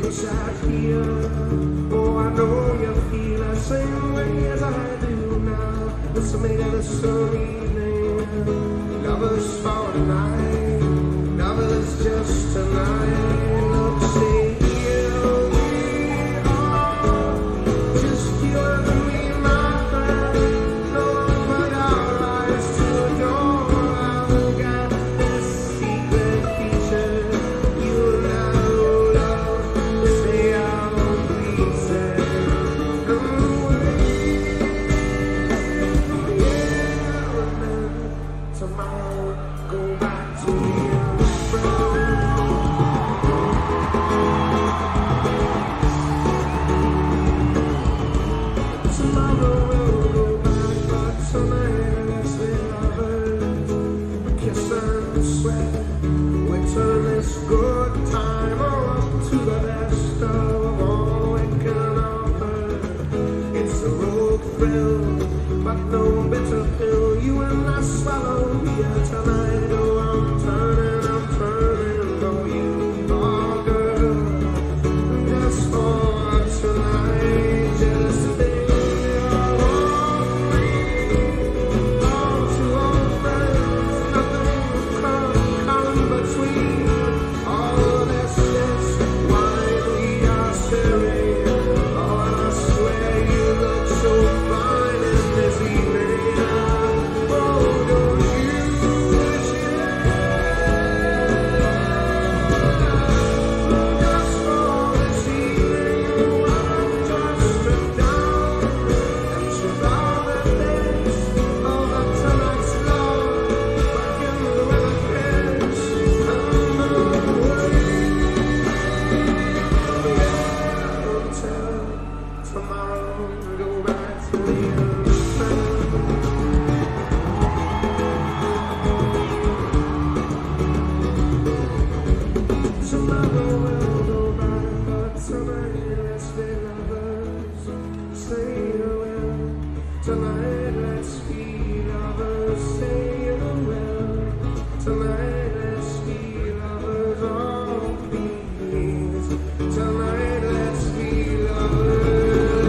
inside here. Oh, I know you feel the same way as I do now. It's made of a sunny evening. Lovers for tonight. Lovers just tonight. Look, see, here we are. Just you and me, my friend. No, but our eyes to adore. I've got this secret feature. You and I roll out. Say our pieces. Tomorrow, go back to your friend. Tomorrow we'll go back, but tonight let's be lovers. Kiss and sweat, we turn this good time up to the best of all we can offer. It's a road thrill, but no bitter pill. You and I swallow here tonight. Oh, I'm turning for you, oh girl, just for tonight. Just think of me, all to old friends. Nothing come between. All this is why we are staring. Oh, I swear you look so fine in this evening. Oh, don't you wish just for this evening? I'm just stripped down and stripped all the things of tonight's love. Back in the river pits, I'm until tomorrow, go back to the tomorrow we'll go back, but tonight let's be lovers. Say you will. Tonight let's be lovers. Say you will. Tonight let's be lovers. Oh, please. Tonight let's be lovers.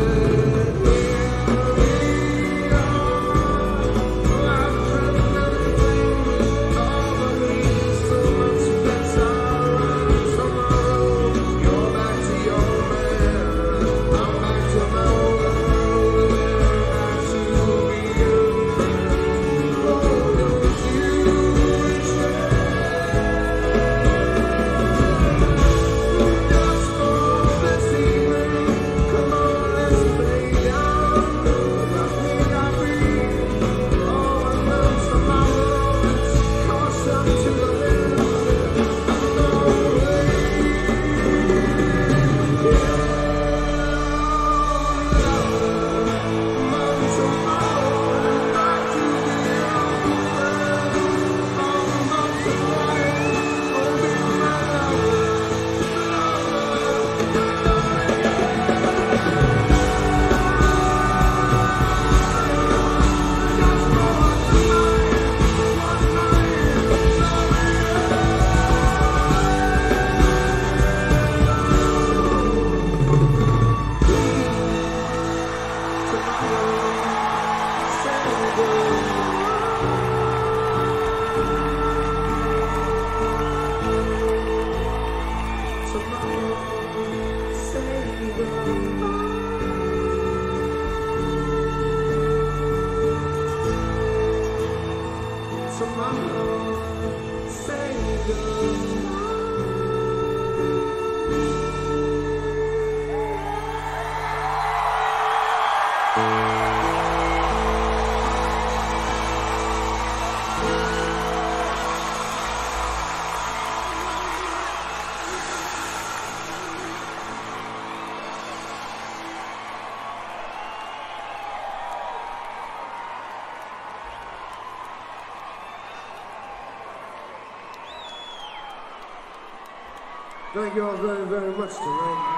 Thank you all very, very much tonight.